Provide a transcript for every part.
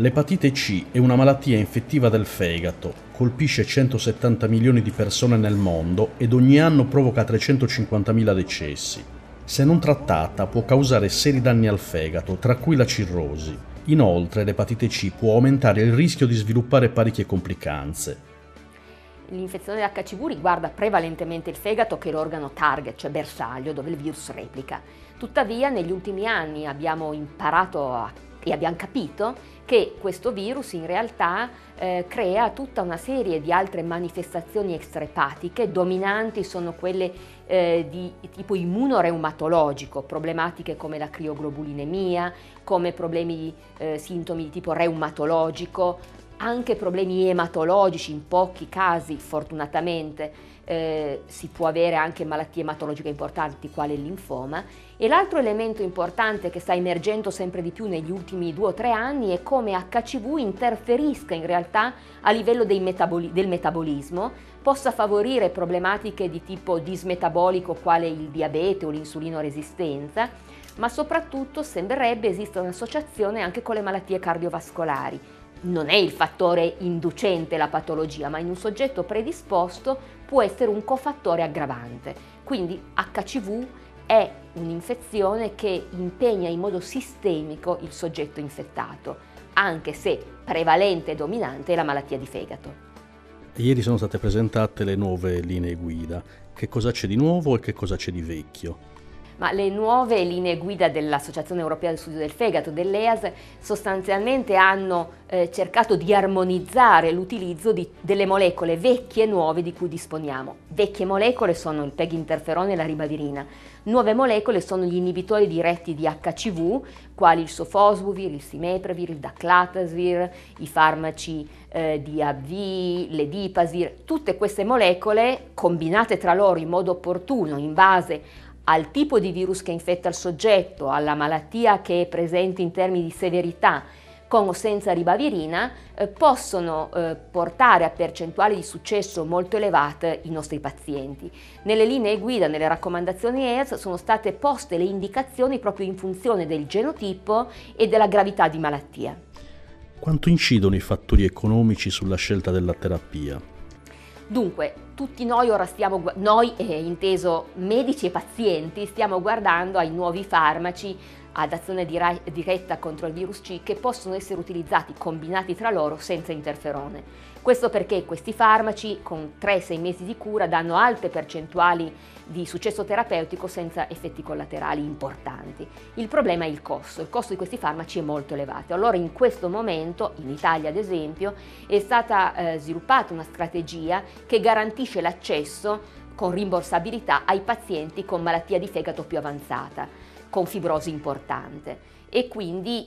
L'epatite C è una malattia infettiva del fegato, colpisce 170 milioni di persone nel mondo ed ogni anno provoca 350.000 decessi. Se non trattata può causare seri danni al fegato, tra cui la cirrosi. Inoltre l'epatite C può aumentare il rischio di sviluppare parecchie complicanze. L'infezione da HCV riguarda prevalentemente il fegato, che è l'organo target, cioè bersaglio, dove il virus replica. Tuttavia negli ultimi anni abbiamo imparato e abbiamo capito che questo virus in realtà crea tutta una serie di altre manifestazioni extraepatiche. Dominanti sono quelle di tipo immunoreumatologico, problematiche come la crioglobulinemia, come problemi sintomi di tipo reumatologico, anche problemi ematologici. In pochi casi, fortunatamente, si può avere anche malattie ematologiche importanti, quale il linfoma. E l'altro elemento importante che sta emergendo sempre di più negli ultimi 2 o 3 anni è come HCV interferisca in realtà a livello del metabolismo, possa favorire problematiche di tipo dismetabolico, quale il diabete o l'insulinoresistenza, ma soprattutto sembrerebbe esista un'associazione anche con le malattie cardiovascolari. Non è il fattore inducente la patologia, ma in un soggetto predisposto può essere un cofattore aggravante. Quindi HCV è un'infezione che impegna in modo sistemico il soggetto infettato, anche se prevalente e dominante è la malattia di fegato. Ieri sono state presentate le nuove linee guida. Che cosa c'è di nuovo e che cosa c'è di vecchio? Ma le nuove linee guida dell'Associazione Europea del Studio del Fegato, dell'EAS, sostanzialmente hanno cercato di armonizzare l'utilizzo delle molecole vecchie e nuove di cui disponiamo. Vecchie molecole sono il PEG-interferone e la ribavirina. Nuove molecole sono gli inibitori diretti di HCV, quali il sofosbuvir, il simeprevir, il daclatasvir, i farmaci di AbbVie, l'edipasir. Tutte queste molecole, combinate tra loro in modo opportuno, in base al tipo di virus che infetta il soggetto, alla malattia che è presente in termini di severità, con o senza ribavirina, possono portare a percentuali di successo molto elevate i nostri pazienti. Nelle linee guida, nelle raccomandazioni EAS, sono state poste le indicazioni proprio in funzione del genotipo e della gravità di malattia. Quanto incidono i fattori economici sulla scelta della terapia? Dunque, tutti noi ora inteso medici e pazienti, stiamo guardando ai nuovi farmaci ad azione diretta contro il virus C, che possono essere utilizzati combinati tra loro senza interferone. Questo perché questi farmaci con 3-6 mesi di cura danno alte percentuali di successo terapeutico senza effetti collaterali importanti. Il problema è il costo di questi farmaci è molto elevato. Allora in questo momento, in Italia ad esempio, è stata sviluppata una strategia che garantisce l'accesso con rimborsabilità ai pazienti con malattia di fegato più avanzata, con fibrosi importante, e quindi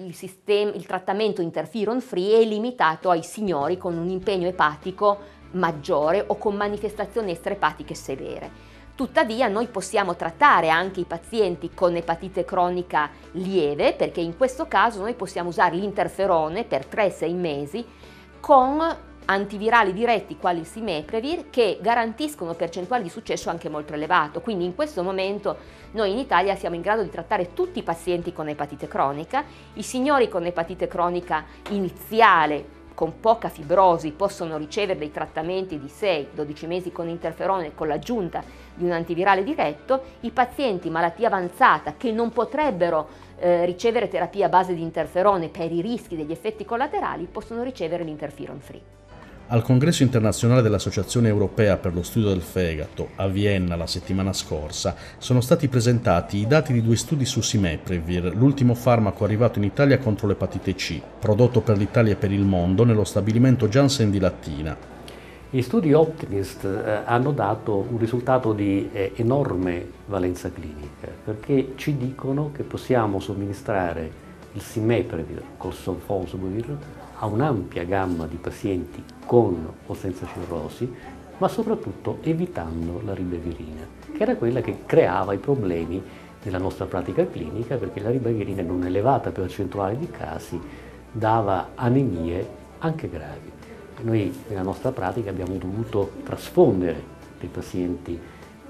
il trattamento interferon free è limitato ai signori con un impegno epatico maggiore o con manifestazioni extraepatiche severe. Tuttavia noi possiamo trattare anche i pazienti con epatite cronica lieve, perché in questo caso noi possiamo usare l'interferone per 3-6 mesi con antivirali diretti quali il simeprevir, che garantiscono percentuali di successo anche molto elevato. Quindi in questo momento noi in Italia siamo in grado di trattare tutti i pazienti con epatite cronica. I signori con epatite cronica iniziale con poca fibrosi possono ricevere dei trattamenti di 6-12 mesi con interferone con l'aggiunta di un antivirale diretto. I pazienti malattia avanzata che non potrebbero ricevere terapia a base di interferone per i rischi degli effetti collaterali possono ricevere l'interferon free. Al congresso internazionale dell'Associazione Europea per lo Studio del Fegato, a Vienna la settimana scorsa, sono stati presentati i dati di 2 studi su simeprevir, l'ultimo farmaco arrivato in Italia contro l'epatite C, prodotto per l'Italia e per il mondo nello stabilimento Janssen di Latina. Gli studi Optimist hanno dato un risultato di enorme valenza clinica, perché ci dicono che possiamo somministrare il simeprevir col sofosbuvir a un'ampia gamma di pazienti con o senza cirrosi, ma soprattutto evitando la ribavirina, che era quella che creava i problemi nella nostra pratica clinica, perché la ribavirina in un'elevata percentuale di casi dava anemie anche gravi. Noi nella nostra pratica abbiamo dovuto trasfondere dei pazienti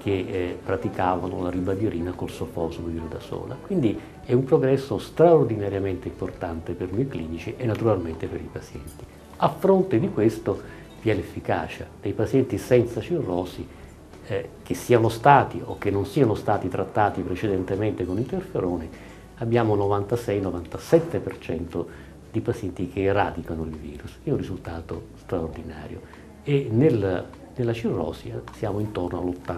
che praticavano la ribavirina col sofosbuvir da sola. Quindi è un progresso straordinariamente importante per noi clinici e naturalmente per i pazienti. A fronte di questo vi è l'efficacia dei pazienti senza cirrosi, che siano stati o che non siano stati trattati precedentemente con interferone. Abbiamo 96-97% di pazienti che eradicano il virus, è un risultato straordinario. E nella cirrosi siamo intorno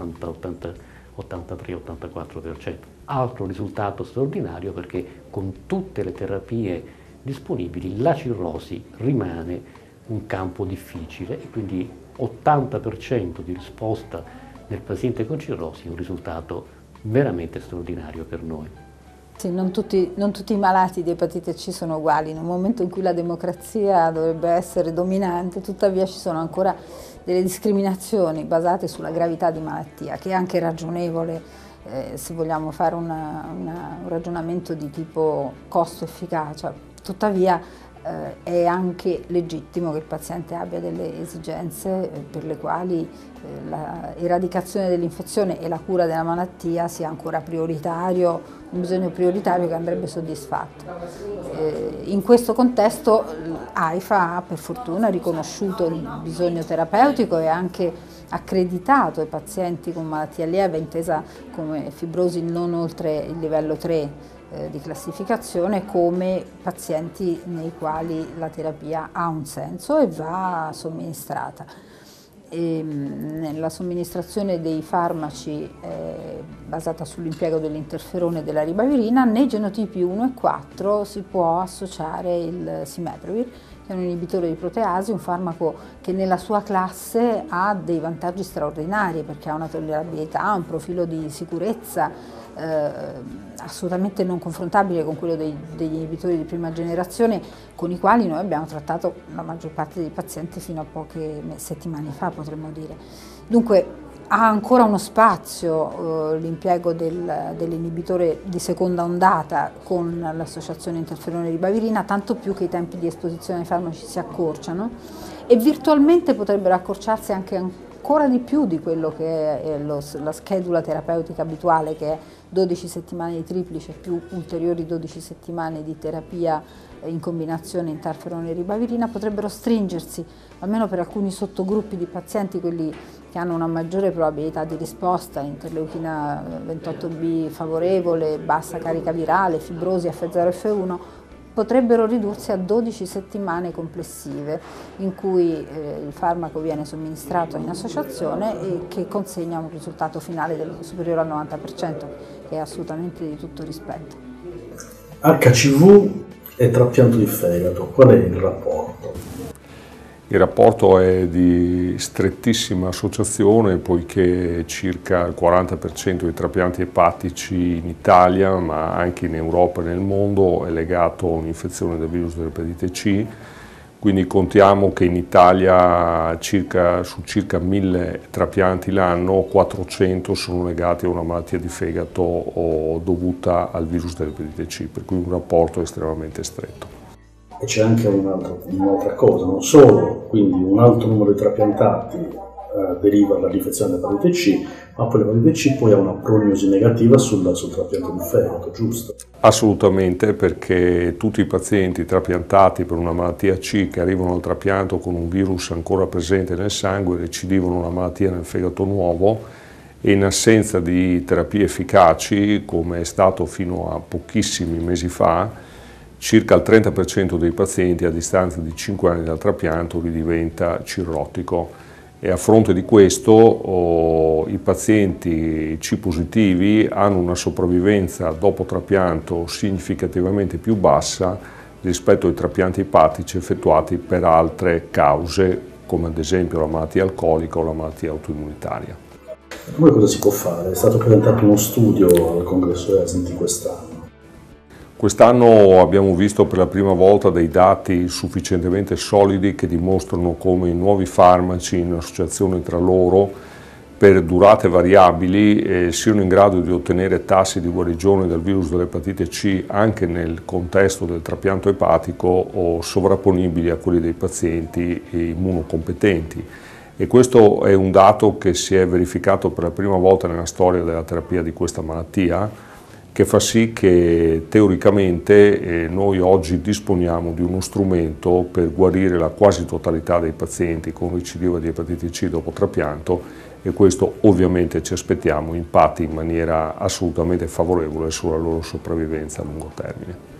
all'80-83-84%. Altro risultato straordinario, perché con tutte le terapie disponibili la cirrosi rimane un campo difficile e quindi 80% di risposta nel paziente con cirrosi è un risultato veramente straordinario per noi. Sì, non tutti i malati di epatite C sono uguali. In un momento in cui la democrazia dovrebbe essere dominante, tuttavia ci sono ancora delle discriminazioni basate sulla gravità di malattia, che è anche ragionevole se vogliamo fare un ragionamento di tipo costo-efficacia. Tuttavia è anche legittimo che il paziente abbia delle esigenze per le quali l'eradicazione dell'infezione e la cura della malattia sia ancora prioritario, un bisogno prioritario che andrebbe soddisfatto. In questo contesto l'AIFA ha per fortuna riconosciuto il bisogno terapeutico e anche accreditato i pazienti con malattia lieve, intesa come fibrosi non oltre il livello 3 di classificazione, come pazienti nei quali la terapia ha un senso e va somministrata. Nella somministrazione dei farmaci basata sull'impiego dell'interferone e della ribavirina, nei genotipi 1 e 4 si può associare il Simeprevir, che è un inibitore di proteasi, un farmaco che nella sua classe ha dei vantaggi straordinari perché ha una tollerabilità, un profilo di sicurezza assolutamente non confrontabile con quello degli inibitori di prima generazione, con i quali noi abbiamo trattato la maggior parte dei pazienti fino a poche settimane fa, potremmo dire. Dunque ha ancora uno spazio l'impiego dell'inibitore di seconda ondata con l'associazione interferone-ribavirina, tanto più che i tempi di esposizione ai farmaci si accorciano e virtualmente potrebbero accorciarsi anche ancora di più di quello che è la schedula terapeutica abituale, che è 12 settimane di triplice più ulteriori 12 settimane di terapia in combinazione interferone e ribavirina. Potrebbero stringersi, almeno per alcuni sottogruppi di pazienti, quelli che hanno una maggiore probabilità di risposta, interleuchina 28B favorevole, bassa carica virale, fibrosi F0 F1, potrebbero ridursi a 12 settimane complessive in cui il farmaco viene somministrato in associazione e che consegna un risultato finale superiore al 90%, che è assolutamente di tutto rispetto. HCV e trapianto di fegato, qual è il rapporto? Il rapporto è di strettissima associazione, poiché circa il 40% dei trapianti epatici in Italia, ma anche in Europa e nel mondo, è legato a un'infezione del virus dell'epatite C. Quindi contiamo che in Italia su circa 1000 trapianti l'anno, 400 sono legati a una malattia di fegato o dovuta al virus dell'epatite C, per cui un rapporto estremamente stretto. E c'è anche un'altra cosa, non solo quindi un alto numero di trapiantati deriva dall'infezione dell'epatite C, ma poi l'epatite C poi ha una prognosi negativa sul trapianto di fegato, giusto? Assolutamente, perché tutti i pazienti trapiantati per una malattia C che arrivano al trapianto con un virus ancora presente nel sangue recidivano una malattia nel fegato nuovo e in assenza di terapie efficaci, come è stato fino a pochissimi mesi fa, circa il 30% dei pazienti a distanza di 5 anni dal trapianto ridiventa cirrotico e a fronte di questo i pazienti C positivi hanno una sopravvivenza dopo trapianto significativamente più bassa rispetto ai trapianti epatici effettuati per altre cause, come ad esempio la malattia alcolica o la malattia autoimmunitaria. Come cosa si può fare? È stato presentato uno studio al congresso Helsinki quest'anno. Quest'anno abbiamo visto per la prima volta dei dati sufficientemente solidi che dimostrano come i nuovi farmaci in associazione tra loro per durate variabili siano in grado di ottenere tassi di guarigione dal virus dell'epatite C anche nel contesto del trapianto epatico o sovrapponibili a quelli dei pazienti immunocompetenti. E questo è un dato che si è verificato per la prima volta nella storia della terapia di questa malattia, che fa sì che teoricamente noi oggi disponiamo di uno strumento per guarire la quasi totalità dei pazienti con recidiva di epatite C dopo trapianto, e questo ovviamente ci aspettiamo impatti in maniera assolutamente favorevole sulla loro sopravvivenza a lungo termine.